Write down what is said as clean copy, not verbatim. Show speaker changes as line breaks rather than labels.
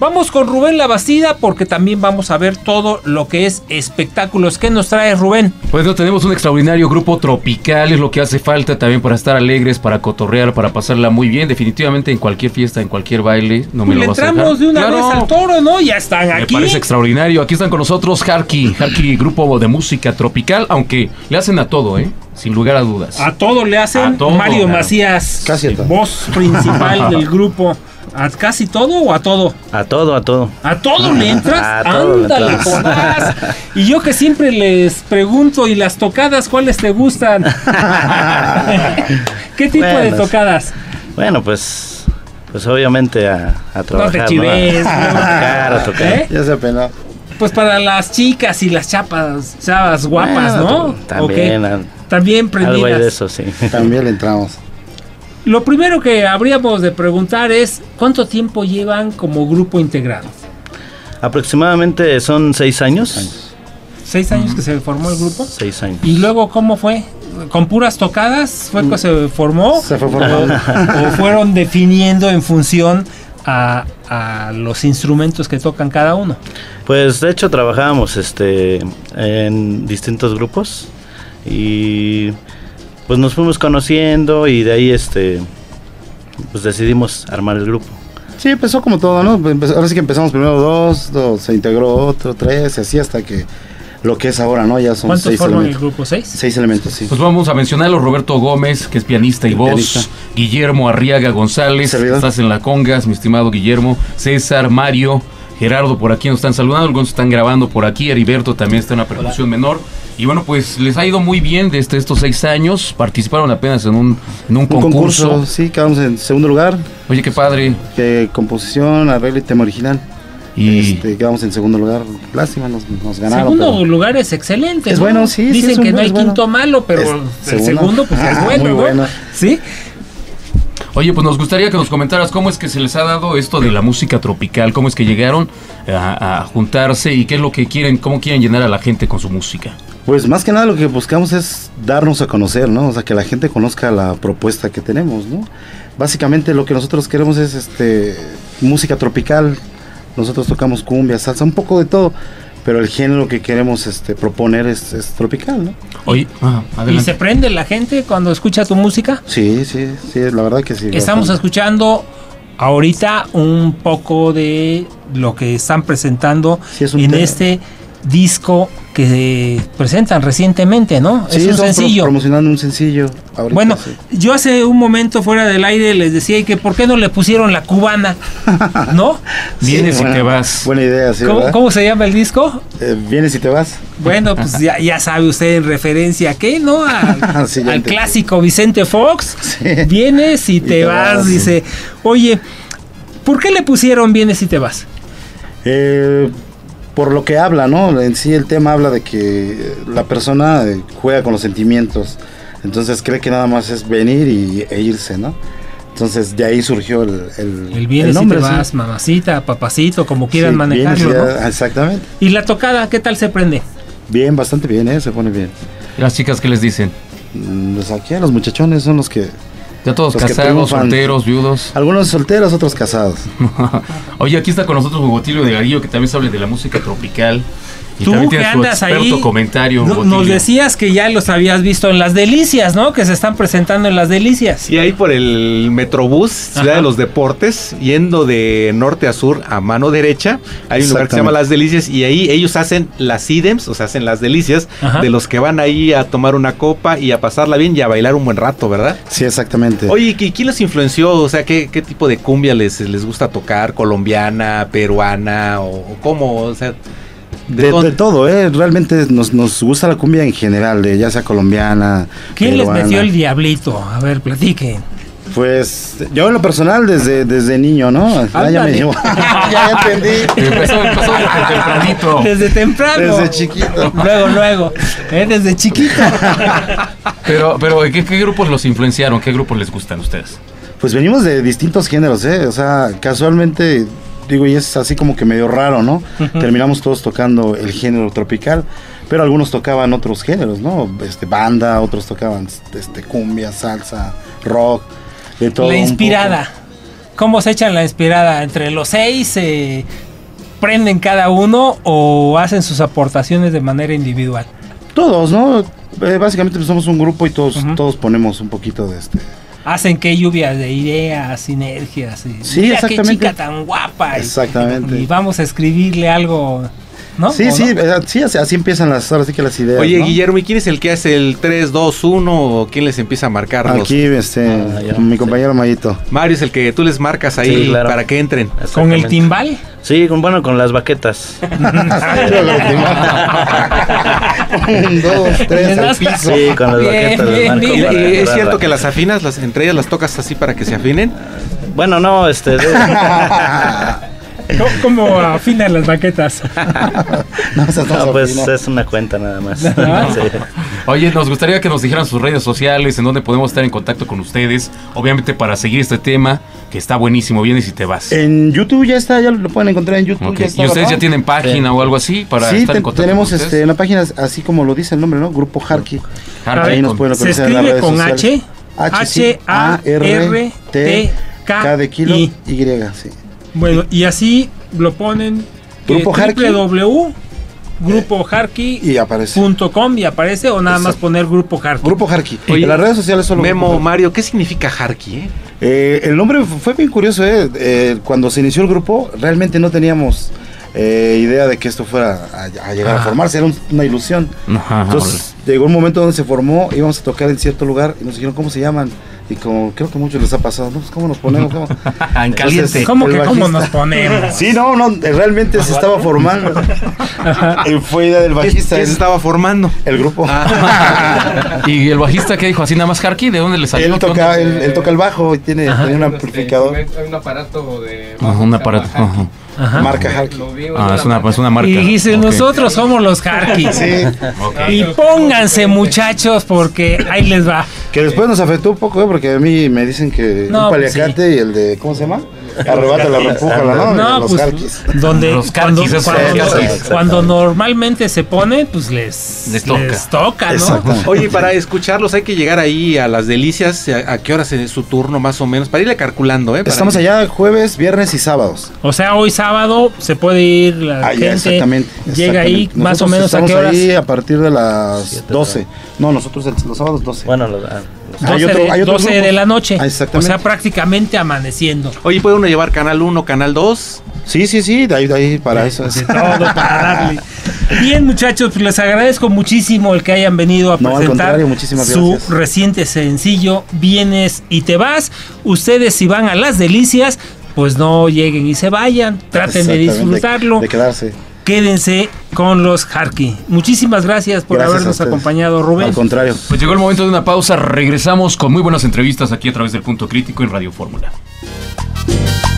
Vamos con Rubén Labastida porque también vamos a ver todo lo que es espectáculos. ¿Qué nos trae, Rubén?
Pues no, tenemos un extraordinario grupo tropical, es lo que hace falta también para estar alegres, para cotorrear, para pasarla muy bien. Definitivamente en cualquier fiesta, en cualquier baile, no me lo vas a dejar.
Le entramos de una vez al toro, ¿no? Ya están aquí.
Me parece extraordinario. Aquí están con nosotros Harky, grupo de música tropical, aunque le hacen a todo, sin lugar a dudas.
A todo le hacen.
A todo,
Mario Macías,
casi a todo.
Voz principal del grupo. ¿A casi todo o a todo?
A todo.
¿A todo le entras?
A todo.
Ándale, Jonás. Y yo que siempre les pregunto, ¿y las tocadas cuáles te gustan? ¿Qué tipo de tocadas?
Bueno, pues obviamente a trabajar.
No te chives,
a tocar.
Ya se penó.
Pues para las chicas y las chavas guapas, ¿no?
También.
También prendidas.
Algo de eso, sí.
También le entramos.
Lo primero que habríamos de preguntar es, ¿cuánto tiempo llevan como grupo integrado?
Aproximadamente son 6 años.
6 años que se formó el grupo.
6 años.
¿Y luego cómo fue? ¿Con puras tocadas fue que se formó?
Se fue formando.
¿O fueron definiendo en función a los instrumentos que tocan cada uno?
Pues de hecho trabajábamos en distintos grupos y pues nos fuimos conociendo y de ahí pues decidimos armar el grupo.
Sí, empezó como todo, ¿no? Ahora sí que empezamos primero 2, se integró otro, 3, así hasta que lo que es ahora, ¿no? Ya son 6 elementos.
¿Cuántos forman el grupo? ¿6?
6 elementos, sí.
Pues vamos a mencionarlo: Roberto Gómez, que es pianista y voz, Guillermo Arriaga González,
¿servidor?
Estás en la congas, mi estimado Guillermo, César, Mario, Gerardo por aquí nos están saludando, algunos están grabando por aquí, Heriberto también está en una percusión menor. Y bueno, pues les ha ido muy bien desde estos 6 años. Participaron apenas en un concurso.
Sí, quedamos en segundo lugar.
Oye, qué padre.
Composición, arreglo y tema original.
Y
quedamos en segundo lugar. Lástima, nos ganaron.
Segundo lugar es excelente,
es
¿no?
Bueno, sí.
Dicen
sí,
que no hay
bueno.
quinto malo, pero el segundo pues es bueno,
muy
¿no?
bueno.
Sí.
Oye, pues nos gustaría que nos comentaras cómo es que se les ha dado esto de la música tropical, cómo es que llegaron a juntarse y qué es lo que quieren, cómo quieren llenar a la gente con su música.
Pues más que nada lo que buscamos es darnos a conocer, ¿no? O sea, que la gente conozca la propuesta que tenemos, ¿no? Básicamente lo que nosotros queremos es música tropical. Nosotros tocamos cumbia, salsa, un poco de todo, pero el género que queremos proponer es tropical, ¿no?
Oye,
¿Y se prende la gente cuando escucha tu música?
Sí, la verdad que sí.
Estamos escuchando ahorita un poco de lo que están presentando en este disco que presentan recientemente, ¿no?
Sí,
es un sencillo.
Promocionando un sencillo. Ahorita,
bueno,
sí.
Yo hace un momento fuera del aire les decía que ¿por qué no le pusieron la cubana? ¿No?
Vienes y te vas.
Buena idea, sí.
¿Cómo se llama el disco?
Vienes y te vas.
Bueno, pues ya sabe usted en referencia a qué, ¿no?
Sí,
al clásico Vicente Fox.
Sí.
Vienes y te vas, dice. Oye, ¿por qué le pusieron Vienes y te vas?
Por lo que habla, ¿no? En sí el tema habla de que la persona juega con los sentimientos. Entonces cree que nada más es venir e irse, ¿no? Entonces de ahí surgió el
vienes
nombre,
y te vas, mamacita, papacito, como quieran manejarlo, ¿no?
Exactamente.
¿Y la tocada qué tal se prende?
Bien, bastante bien, se pone bien.
¿Las chicas qué les dicen?
Pues aquí los muchachones son los que...
Ya todos casados, solteros, viudos.
Algunos solteros, otros casados.
Oye, aquí está con nosotros Hugo Tilio de Garillo, que también sabe de la música tropical. Y
tú
también
que
tiene su
andas
experto
ahí,
comentario.
Nos decías que ya los habías visto en Las Delicias, ¿no? Que se están presentando en Las Delicias.
Sí, ahí por el Metrobús, Ciudad de los Deportes, yendo de norte a sur a mano derecha, hay un lugar que se llama Las Delicias y ahí ellos hacen las IDEMs, o sea, hacen las delicias de los que van ahí a tomar una copa y a pasarla bien y a bailar un buen rato, ¿verdad?
Sí, exactamente.
Oye, ¿quién les influenció? O sea, ¿qué tipo de cumbia les gusta tocar? ¿Colombiana, peruana o cómo? O sea...
De todo, realmente nos gusta la cumbia en general, ya sea colombiana.
¿Quién
peruana.
les metió el diablito? A ver, platiquen.
Pues yo en lo personal desde niño, ¿no? Ya me llevo. Ya entendí.
Empezó desde tempranito.
Desde temprano.
Desde chiquito.
Luego, desde chiquito.
Pero ¿qué grupos los influenciaron? ¿Qué grupos les gustan a ustedes?
Pues venimos de distintos géneros, o sea, casualmente... Digo, y es así como que medio raro, ¿no? Terminamos todos tocando el género tropical, pero algunos tocaban otros géneros, ¿no? Banda, otros tocaban cumbia, salsa, rock, de todo.
La inspirada. ¿cómo se echan la inspirada? ¿Entre los 6 prenden cada uno o hacen sus aportaciones de manera individual?
Todos, ¿no? Básicamente pues, somos un grupo y todos ponemos un poquito de
Hacen qué lluvias de ideas, sinergias.
Sí,
mira
exactamente.
qué chica tan guapa.
Exactamente.
Y vamos a escribirle algo, ¿no?
Sí, sí, no? Sí, así empiezan ahora sí que las ideas.
Oye,
¿no?
Guillermo, ¿y quién es el que hace el 3, 2, 1 o quién les empieza a marcar?
Aquí, mi compañero Mayito.
Mario es el que tú les marcas ahí para que entren.
¿Con el timbal?
Sí, con las baquetas.
1, 2, 3 al piso.
Sí, con las baquetas.
¿Es cierto que las afinas, entre ellas las tocas así para que se afinen?
Bueno, no,
¿Cómo afinan las baquetas?
No, pues es una cuenta nada más. Sí.
Oye, nos gustaría que nos dijeran sus redes sociales, en donde podemos estar en contacto con ustedes, obviamente para seguir este tema, que está buenísimo, vienes y te vas.
En YouTube ya está, ya lo pueden encontrar en YouTube.
Okay.
Ya está,
¿Y ustedes
¿no?
ya tienen página o algo así para estar en contacto
tenemos
con ustedes?
una página, así como lo dice el nombre, ¿no? Grupo Harky.
Ahí
nos pueden
¿Se
localizar en las
escribe
redes
con
sociales.
H-A-R-T-K
K de kilo, Y, sí.
Bueno, y así lo ponen
Grupo Harky.
www.grupoharky.com y aparece o nada más poner Grupo Harky.
Grupo Harky.
Oye,
en las redes sociales solo
Memo, Mario, ¿qué significa Harky?
El nombre fue bien curioso, cuando se inició el grupo realmente no teníamos idea de que esto fuera a llegar a formarse, era una ilusión. Entonces llegó un momento donde se formó, íbamos a tocar en cierto lugar y nos dijeron ¿cómo se llaman? Y como creo que a muchos les ha pasado, ¿no? ¿Cómo nos ponemos? ¿Cómo?
En caliente.
Entonces,
¿Cómo nos ponemos?
Sí, no, realmente se estaba formando. Fue idea del bajista.
¿Qué se estaba formando?
El grupo.
¿Y el bajista qué dijo? ¿Así nada más Harky? ¿De dónde le salió?
Él toca el bajo y tiene un amplificador.
Hay un aparato de...
Un aparato.
Marca Harky.
Es una marca.
Y dice, nosotros somos los Harky.
Sí.
Y pónganse, muchachos, porque ahí les va.
Que después nos afectó un poco, porque a mí me dicen que un paliacate y el de, ¿cómo se llama? Arrebata la repújala, ¿no?
No,
los Harkis.
Cuando normalmente se pone, pues les toca, ¿no?
Oye, para escucharlos hay que llegar ahí a Las Delicias. ¿A qué horas es su turno más o menos? Para irle calculando,
Estamos allá jueves, viernes y sábados.
O sea, hoy sábado se puede ir la gente.
Exactamente.
Llega ahí más o menos a qué horas.
Ahí a partir de las 12. No, nosotros los sábados 12.
Bueno,
12 de la noche.
Exactamente.
O sea, prácticamente amaneciendo.
Oye, ¿puede uno llevar canal 1, canal 2?
Sí, de ahí para eso.
De todo para darle. Bien, muchachos, pues les agradezco muchísimo el que hayan venido a presentar su reciente sencillo, Vienes y te vas. Ustedes, si van a Las Delicias, pues no lleguen y se vayan. Traten de disfrutarlo.
De quedarse.
Quédense con los Harky. Muchísimas gracias por habernos acompañado, Rubén.
Al contrario.
Pues llegó el momento de una pausa. Regresamos con muy buenas entrevistas aquí a través del Punto Crítico en Radio Fórmula.